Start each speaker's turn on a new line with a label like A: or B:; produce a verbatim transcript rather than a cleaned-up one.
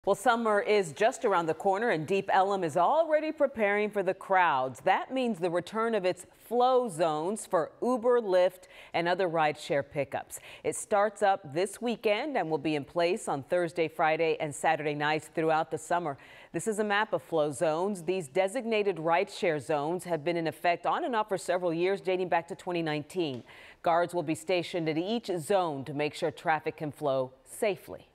A: Well, summer is just around the corner and Deep Ellum is already preparing for the crowds. That means the return of its flow zones for Uber, Lyft, and other rideshare pickups. It starts up this weekend and will be in place on Thursday, Friday, and Saturday nights throughout the summer. This is a map of flow zones. These designated rideshare zones have been in effect on and off for several years, dating back to twenty nineteen. Guards will be stationed at each zone to make sure traffic can flow safely.